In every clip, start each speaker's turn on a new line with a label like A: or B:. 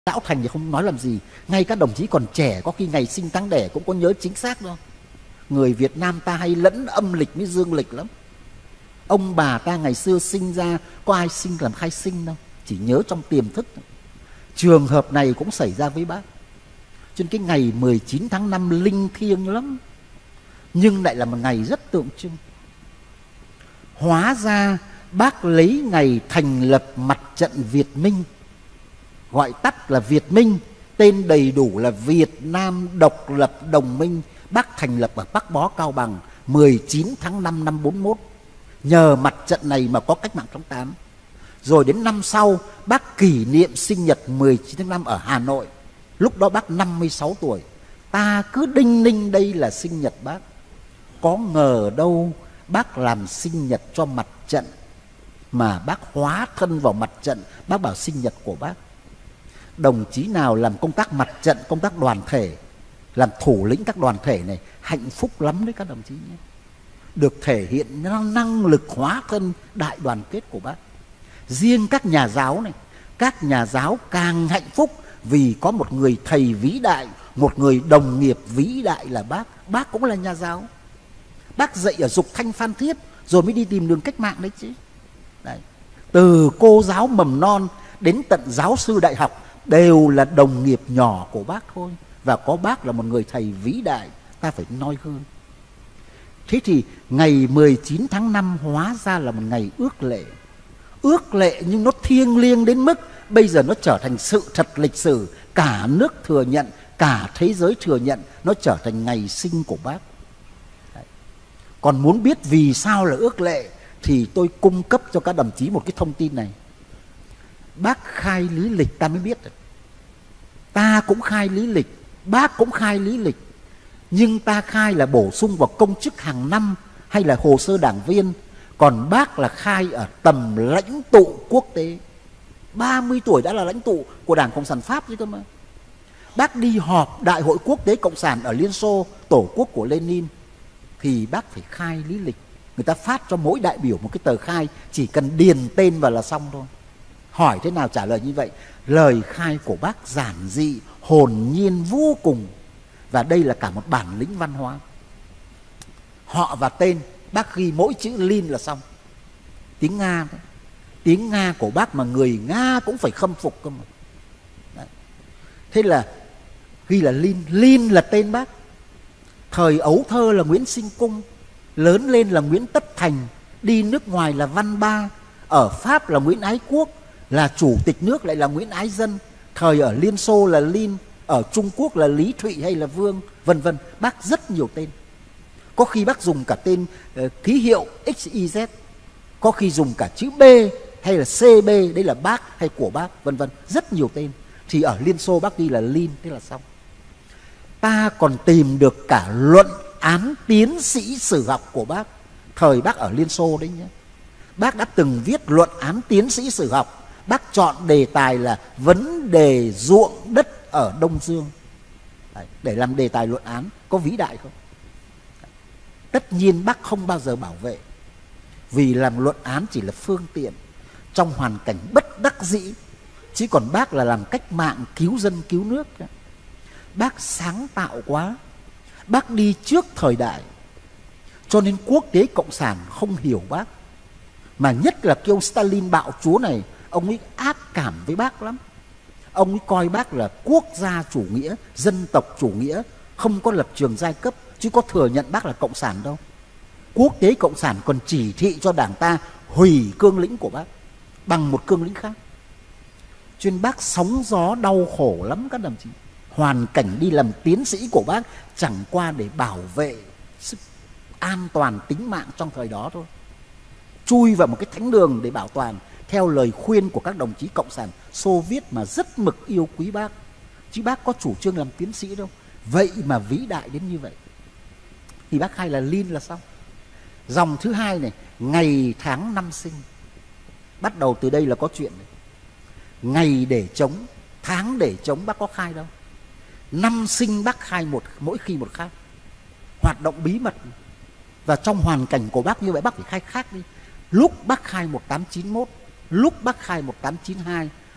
A: lão thành thì không nói làm gì, ngay các đồng chí còn trẻ có khi ngày sinh tháng đẻ cũng có nhớ chính xác đâu. Người Việt Nam ta hay lẫn âm lịch với dương lịch lắm. Ông bà ta ngày xưa sinh ra có ai sinh làm khai sinh đâu, chỉ nhớ trong tiềm thức. Trường hợp này cũng xảy ra với bác. Cho nên cái ngày 19 tháng 5 linh thiêng lắm, nhưng lại là một ngày rất tượng trưng. Hóa ra bác lấy ngày thành lập Mặt trận Việt Minh, gọi tắt là Việt Minh, tên đầy đủ là Việt Nam Độc lập Đồng minh, bác thành lập ở Bắc Bó, Cao Bằng 19 tháng 5 năm 41. Nhờ mặt trận này mà có cách mạng tháng 8. Rồi đến năm sau bác kỷ niệm sinh nhật 19 tháng 5 ở Hà Nội. Lúc đó bác 56 tuổi. Ta cứ đinh ninh đây là sinh nhật bác. Có ngờ đâu bác làm sinh nhật cho mặt trận, mà bác hóa thân vào mặt trận. Bác bảo sinh nhật của bác. Đồng chí nào làm công tác mặt trận, công tác đoàn thể, làm thủ lĩnh các đoàn thể này, hạnh phúc lắm đấy các đồng chí nhé. Được thể hiện năng lực hóa thân đại đoàn kết của bác. Riêng các nhà giáo này, các nhà giáo càng hạnh phúc vì có một người thầy vĩ đại, một người đồng nghiệp vĩ đại là bác. Bác cũng là nhà giáo. Bác dạy ở Dục Thanh Phan Thiết rồi mới đi tìm đường cách mạng đấy chứ. Đấy. Từ cô giáo mầm non đến tận giáo sư đại học đều là đồng nghiệp nhỏ của bác thôi. Và có bác là một người thầy vĩ đại, ta phải noi gương. Thế thì ngày 19 tháng 5 hóa ra là một ngày ước lệ. Ước lệ nhưng nó thiêng liêng đến mức bây giờ nó trở thành sự thật lịch sử. Cả nước thừa nhận, cả thế giới thừa nhận, nó trở thành ngày sinh của bác. Đấy. Còn muốn biết vì sao là ước lệ thì tôi cung cấp cho các đồng chí một cái thông tin này. Bác khai lý lịch ta mới biết được. Ta cũng khai lý lịch, bác cũng khai lý lịch. Nhưng ta khai là bổ sung vào công chức hàng năm hay là hồ sơ đảng viên. Còn bác là khai ở tầm lãnh tụ quốc tế. 30 tuổi đã là lãnh tụ của Đảng Cộng sản Pháp chứ cơ mà. Bác đi họp Đại hội Quốc tế Cộng sản ở Liên Xô, tổ quốc của Lenin, thì bác phải khai lý lịch. Người ta phát cho mỗi đại biểu một cái tờ khai, chỉ cần điền tên vào là xong thôi. Hỏi thế nào trả lời như vậy. Lời khai của bác giản dị, hồn nhiên vô cùng. Và đây là cả một bản lĩnh văn hóa. Họ và tên, bác ghi mỗi chữ Lin là xong. Tiếng Nga đấy. Tiếng Nga của bác mà người Nga cũng phải khâm phục cơ mà. Đấy. Thế là ghi là Lin. Lin là tên bác. Thời ấu thơ là Nguyễn Sinh Cung, lớn lên là Nguyễn Tất Thành, đi nước ngoài là Văn Ba, ở Pháp là Nguyễn Ái Quốc, là chủ tịch nước lại là Nguyễn Ái Dân, thời ở Liên Xô là Lin, ở Trung Quốc là Lý Thụy hay là Vương, vân vân. Bác rất nhiều tên. Có khi bác dùng cả tên ký hiệu XYZ, có khi dùng cả chữ B hay là CB, đấy là bác hay của bác, vân vân. Rất nhiều tên. Thì ở Liên Xô bác ghi là Lin, thế là xong. Ta còn tìm được cả luận án tiến sĩ sử học của bác, thời bác ở Liên Xô đấy nhé. Bác đã từng viết luận án tiến sĩ sử học. Bác chọn đề tài là vấn đề ruộng đất ở Đông Dương. Đấy, để làm đề tài luận án. Có vĩ đại không? Tất nhiên bác không bao giờ bảo vệ, vì làm luận án chỉ là phương tiện trong hoàn cảnh bất đắc dĩ. Chứ còn bác là làm cách mạng cứu dân cứu nước. Bác sáng tạo quá. Bác đi trước thời đại. Cho nên quốc tế cộng sản không hiểu bác. Mà nhất là cái ông Stalin bạo chúa này, ông ấy ác cảm với bác lắm. Ông ấy coi bác là quốc gia chủ nghĩa, dân tộc chủ nghĩa, không có lập trường giai cấp, chứ có thừa nhận bác là cộng sản đâu. Quốc tế cộng sản còn chỉ thị cho đảng ta hủy cương lĩnh của bác bằng một cương lĩnh khác. Cho nên bác sóng gió đau khổ lắm các đồng chí. Hoàn cảnh đi làm tiến sĩ của bác chẳng qua để bảo vệ sức an toàn tính mạng trong thời đó thôi. Chui vào một cái thánh đường để bảo toàn theo lời khuyên của các đồng chí cộng sản Xô Viết mà rất mực yêu quý bác. Chứ bác có chủ trương làm tiến sĩ đâu. Vậy mà vĩ đại đến như vậy. Thì bác khai là Lin là xong. Dòng thứ hai này, ngày tháng năm sinh. Bắt đầu từ đây là có chuyện này. Ngày để chống, tháng để chống bác có khai đâu. Năm sinh bác khai mỗi khi một khác. Hoạt động bí mật. Và trong hoàn cảnh của bác như vậy bác phải khai khác đi. Lúc bác khai 1891, lúc bác khai 1892,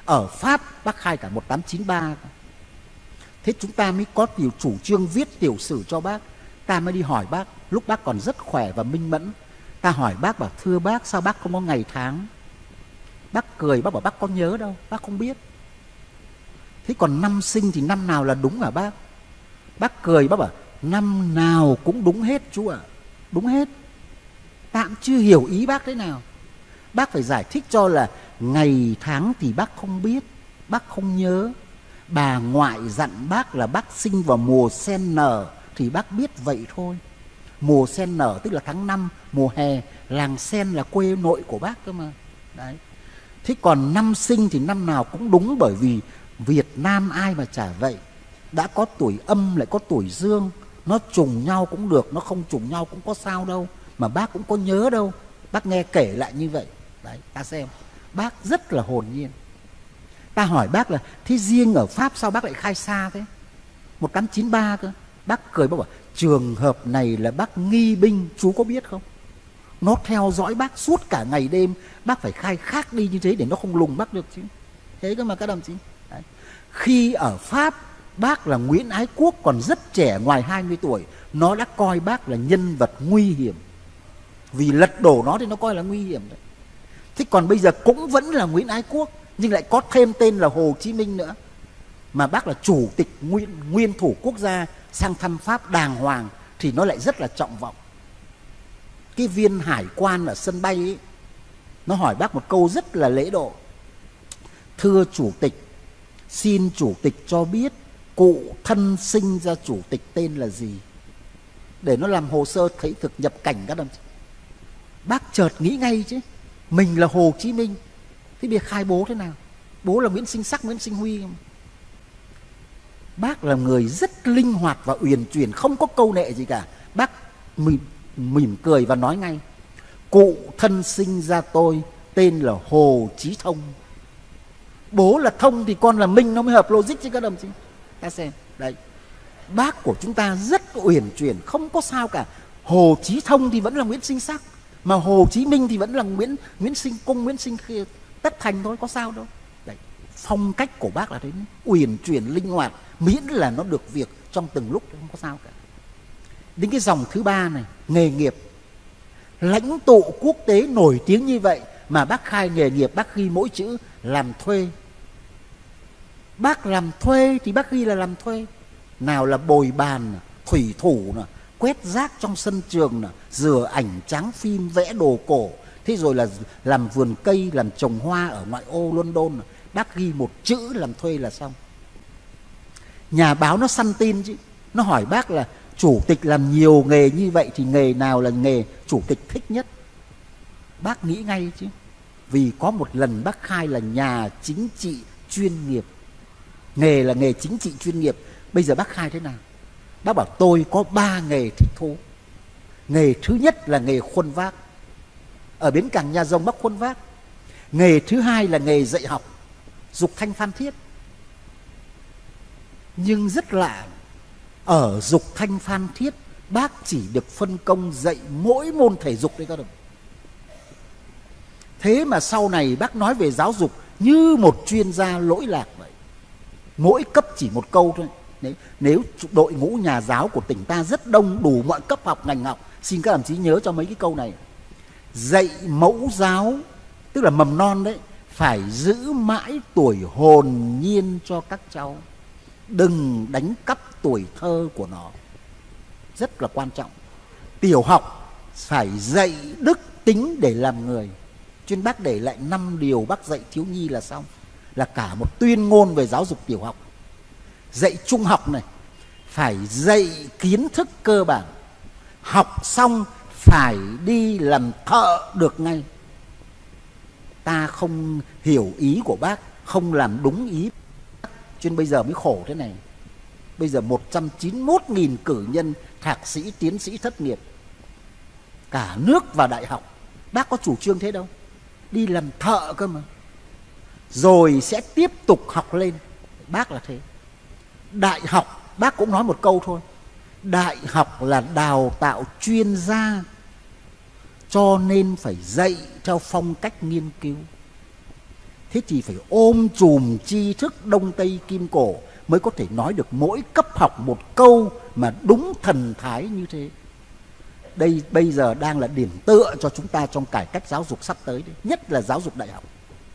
A: Ở Pháp bác khai cả 1893. Thế chúng ta mới có chủ trương viết tiểu sử cho bác. Ta mới đi hỏi bác, lúc bác còn rất khỏe và minh mẫn. Ta hỏi bác, bảo thưa bác, sao bác không có ngày tháng? Bác cười, bác bảo bác có nhớ đâu, bác không biết. Thế còn năm sinh thì năm nào là đúng hả bác? Bác cười, bác bảo năm nào cũng đúng hết chú ạ. Đúng hết. Ta cũng chưa hiểu ý bác thế nào. Bác phải giải thích cho là ngày tháng thì bác không biết, bác không nhớ. Bà ngoại dặn bác là bác sinh vào mùa sen nở thì bác biết vậy thôi. Mùa sen nở tức là tháng 5, mùa hè, làng sen là quê nội của bác cơ mà. Đấy. Thế còn năm sinh thì năm nào cũng đúng, bởi vì Việt Nam ai mà chả vậy. Đã có tuổi âm lại có tuổi dương, nó trùng nhau cũng được, nó không trùng nhau cũng có sao đâu. Mà bác cũng có nhớ đâu, bác nghe kể lại như vậy. Đấy, ta xem, bác rất là hồn nhiên. Ta hỏi bác là thế riêng ở Pháp sao bác lại khai xa thế? 1893 cơ. Bác cười, bác bảo trường hợp này là bác nghi binh, chú có biết không? Nó theo dõi bác suốt cả ngày đêm, bác phải khai khác đi như thế để nó không lùng bác được chứ. Thế cơ mà các đồng chí. Đấy. Khi ở Pháp, bác là Nguyễn Ái Quốc còn rất trẻ, ngoài 20 tuổi, nó đã coi bác là nhân vật nguy hiểm. Vì lật đổ nó thì nó coi là nguy hiểm đấy. Thế còn bây giờ cũng vẫn là Nguyễn Ái Quốc, nhưng lại có thêm tên là Hồ Chí Minh nữa. Mà bác là chủ tịch nguyên thủ quốc gia sang thăm Pháp đàng hoàng thì nó lại rất là trọng vọng. Cái viên hải quan ở sân bay ấy, nó hỏi bác một câu rất là lễ độ. Thưa chủ tịch, xin chủ tịch cho biết cụ thân sinh ra chủ tịch tên là gì, để nó làm hồ sơ thấy thực nhập cảnh các đồng chí. Bác chợt nghĩ ngay chứ, mình là Hồ Chí Minh, thế bây giờ khai bố thế nào? Bố là Nguyễn Sinh Sắc, Nguyễn Sinh Huy. Bác là người rất linh hoạt và uyển chuyển, không có câu nệ gì cả. Bác mỉm cười và nói ngay, cụ thân sinh ra tôi tên là Hồ Chí Thông. Bố là Thông thì con là Minh, nó mới hợp logic chứ các đồng chí. Ta xem, đây, bác của chúng ta rất uyển chuyển, không có sao cả. Hồ Chí Thông thì vẫn là Nguyễn Sinh Sắc, mà Hồ Chí Minh thì vẫn là Nguyễn Sinh Cung, Nguyễn Sinh Tất Thành thôi, có sao đâu. Đấy, phong cách của bác là thế, uyển chuyển linh hoạt, miễn là nó được việc trong từng lúc, không có sao cả. Đến cái dòng thứ ba này, nghề nghiệp. Lãnh tụ quốc tế nổi tiếng như vậy mà bác khai nghề nghiệp, bác ghi mỗi chữ làm thuê. Bác làm thuê thì bác ghi là làm thuê. Nào là bồi bàn, thủy thủ, quét rác trong sân trường, rửa ảnh, tráng phim, vẽ đồ cổ. Thế rồi là làm vườn cây, làm trồng hoa ở ngoại ô London. Bác ghi một chữ làm thuê là xong. Nhà báo nó săn tin chứ. Nó hỏi bác là chủ tịch làm nhiều nghề như vậy thì nghề nào là nghề chủ tịch thích nhất? Bác nghĩ ngay chứ. Vì có một lần bác khai là nhà chính trị chuyên nghiệp. Nghề là nghề chính trị chuyên nghiệp. Bây giờ bác khai thế nào? Bác bảo tôi có 3 nghề thích thú. Nghề thứ nhất là nghề khuân vác. Ở bến cảng Nhà Rồng bác khuân vác. Nghề thứ hai là nghề dạy học, Dục Thanh Phan Thiết. Nhưng rất lạ, ở Dục Thanh Phan Thiết bác chỉ được phân công dạy mỗi môn thể dục đấy các đồng. Thế mà sau này bác nói về giáo dục như một chuyên gia lỗi lạc vậy. Mỗi cấp chỉ một câu thôi. Nếu đội ngũ nhà giáo của tỉnh ta rất đông, đủ mọi cấp học ngành học, xin các đồng chí nhớ cho mấy cái câu này. Dạy mẫu giáo, tức là mầm non đấy, phải giữ mãi tuổi hồn nhiên cho các cháu, đừng đánh cắp tuổi thơ của nó, rất là quan trọng. Tiểu học phải dạy đức tính để làm người. Chuyên bác để lại 5 điều bác dạy thiếu nhi là xong, là cả một tuyên ngôn về giáo dục tiểu học. Dạy trung học này phải dạy kiến thức cơ bản, học xong phải đi làm thợ được ngay. Ta không hiểu ý của bác, không làm đúng ý, cho nên bây giờ mới khổ thế này. Bây giờ 191.000 cử nhân thạc sĩ, tiến sĩ thất nghiệp, cả nước vào đại học. Bác có chủ trương thế đâu, đi làm thợ cơ mà, rồi sẽ tiếp tục học lên. Bác là thế. Đại học bác cũng nói một câu thôi, đại học là đào tạo chuyên gia, cho nên phải dạy theo phong cách nghiên cứu. Thế thì phải ôm chùm tri thức Đông Tây Kim Cổ mới có thể nói được mỗi cấp học một câu mà đúng thần thái như thế. Đây bây giờ đang là điểm tựa cho chúng ta trong cải cách giáo dục sắp tới đấy, nhất là giáo dục đại học.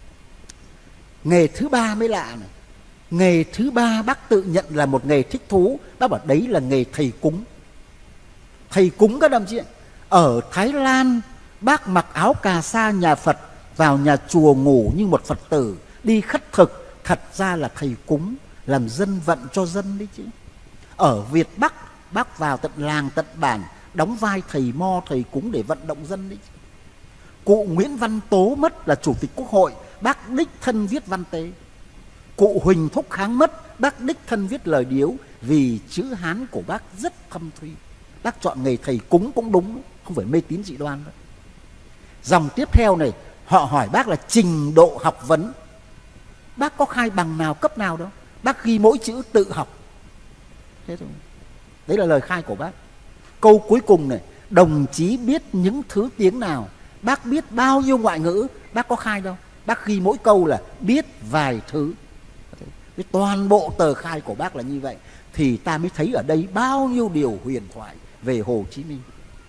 A: Nghề thứ ba mới lạ này. Nghề thứ ba bác tự nhận là một nghề thích thú. Bác bảo đấy là nghề thầy cúng. Thầy cúng các đồng chí ạ. Ở Thái Lan, bác mặc áo cà sa nhà Phật, vào nhà chùa ngủ như một Phật tử, đi khất thực, thật ra là thầy cúng, làm dân vận cho dân đấy chứ. Ở Việt Bắc, bác vào tận làng tận bản, đóng vai thầy mo thầy cúng để vận động dân đấy chứ. Cụ Nguyễn Văn Tố mất là chủ tịch Quốc hội, bác đích thân viết văn tế. Cụ Huỳnh Thúc Kháng mất, bác đích thân viết lời điếu, vì chữ Hán của bác rất thâm thúy. Bác chọn nghề thầy cúng cũng đúng, không phải mê tín dị đoan đâu. Dòng tiếp theo này, họ hỏi bác là trình độ học vấn. Bác có khai bằng nào cấp nào đâu, bác ghi mỗi chữ tự học. Thế thôi. Đấy là lời khai của bác. Câu cuối cùng này, đồng chí biết những thứ tiếng nào, bác biết bao nhiêu ngoại ngữ, bác có khai đâu. Bác ghi mỗi câu là biết vài thứ. Cái toàn bộ tờ khai của bác là như vậy. Thì ta mới thấy ở đây bao nhiêu điều huyền thoại về Hồ Chí Minh.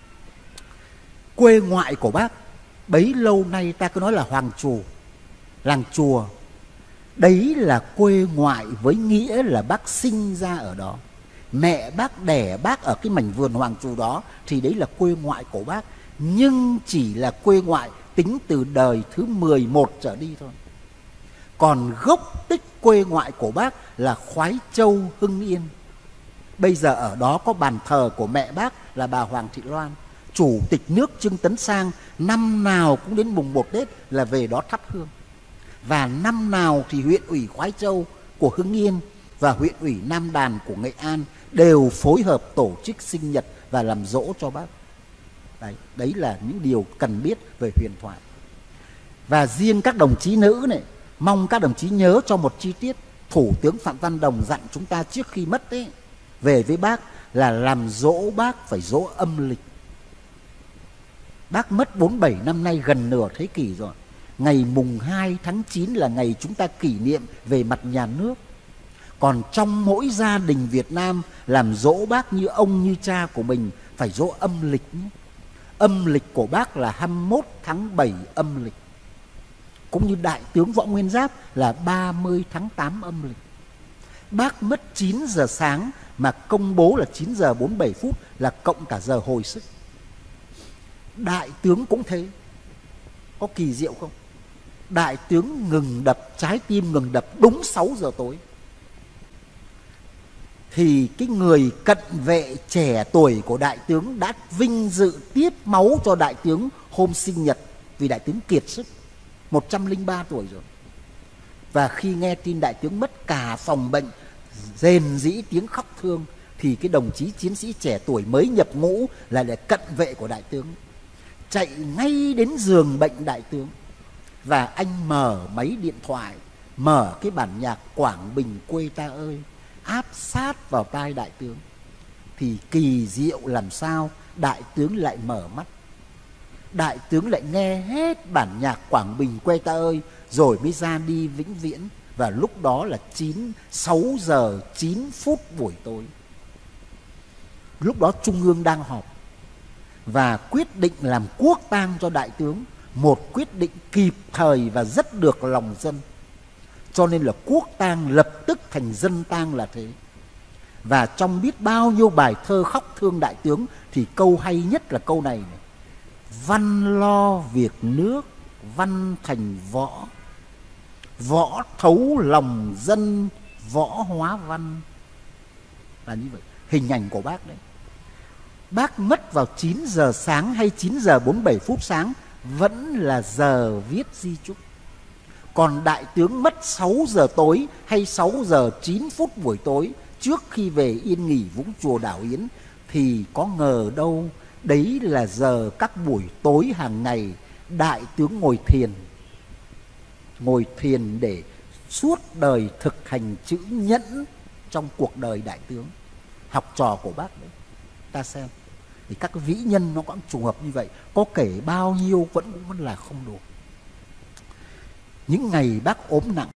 A: Quê ngoại của bác bấy lâu nay ta cứ nói là Hoàng Trù, làng chùa. Đấy là quê ngoại với nghĩa là bác sinh ra ở đó. Mẹ bác đẻ bác ở cái mảnh vườn Hoàng Trù đó, thì đấy là quê ngoại của bác. Nhưng chỉ là quê ngoại tính từ đời thứ 11 trở đi thôi. Còn gốc tích quê ngoại của bác là Khoái Châu, Hưng Yên. Bây giờ ở đó có bàn thờ của mẹ bác là bà Hoàng Thị Loan. Chủ tịch nước Trương Tấn Sang năm nào cũng đến mùng 1 Tết là về đó thắp hương. Và năm nào thì huyện ủy Khoái Châu của Hưng Yên và huyện ủy Nam Đàn của Nghệ An đều phối hợp tổ chức sinh nhật và làm dỗ cho bác. Đấy là những điều cần biết về huyền thoại. Và riêng các đồng chí nữ này, mong các đồng chí nhớ cho một chi tiết. Thủ tướng Phạm Văn Đồng dặn chúng ta trước khi mất ấy, về với bác là làm dỗ bác phải dỗ âm lịch. Bác mất 47 năm nay, gần nửa thế kỷ rồi. Ngày mùng 2 tháng 9 là ngày chúng ta kỷ niệm về mặt nhà nước. Còn trong mỗi gia đình Việt Nam, làm dỗ bác như ông như cha của mình phải dỗ âm lịch nhé. Âm lịch của bác là 21 tháng 7 âm lịch. Cũng như Đại tướng Võ Nguyên Giáp là 30 tháng 8 âm lịch. Bác mất 9 giờ sáng mà công bố là 9 giờ 47 phút là cộng cả giờ hồi sức. Đại tướng cũng thế. Có kỳ diệu không? Đại tướng ngừng đập, trái tim ngừng đập đúng 6 giờ tối. Thì cái người cận vệ trẻ tuổi của đại tướng đã vinh dự tiếp máu cho đại tướng hôm sinh nhật, vì đại tướng kiệt sức, 103 tuổi rồi. Và khi nghe tin đại tướng mất, cả phòng bệnh rền rĩ tiếng khóc thương, thì cái đồng chí chiến sĩ trẻ tuổi mới nhập ngũ là để cận vệ của đại tướng chạy ngay đến giường bệnh đại tướng, và anh mở máy điện thoại, mở cái bản nhạc Quảng Bình quê ta ơi, áp sát vào tai đại tướng. Thì kỳ diệu làm sao đại tướng lại mở mắt, đại tướng lại nghe hết bản nhạc Quảng Bình quê ta ơi, rồi mới ra đi vĩnh viễn. Và lúc đó là 6 giờ 9 phút buổi tối. Lúc đó Trung ương đang họp và quyết định làm quốc tang cho đại tướng, một quyết định kịp thời và rất được lòng dân. Cho nên là quốc tang lập tức thành dân tang là thế. Và trong biết bao nhiêu bài thơ khóc thương đại tướng thì câu hay nhất là câu này, này. Văn lo việc nước, văn thành võ, võ thấu lòng dân, võ hóa văn. Là như vậy. Hình ảnh của bác đấy. Bác mất vào 9 giờ sáng hay 9 giờ 47 phút sáng vẫn là giờ viết di chúc. Còn đại tướng mất 6 giờ tối hay 6 giờ 9 phút buổi tối trước khi về yên nghỉ Vũng Chùa Đảo Yến, thì có ngờ đâu đấy là giờ các buổi tối hàng ngày đại tướng ngồi thiền để suốt đời thực hành chữ nhẫn trong cuộc đời đại tướng. Học trò của bác đấy, ta xem thì các vĩ nhân nó cũng trùng hợp như vậy, có kể bao nhiêu vẫn là không đủ. những ngày bác ốm nặng.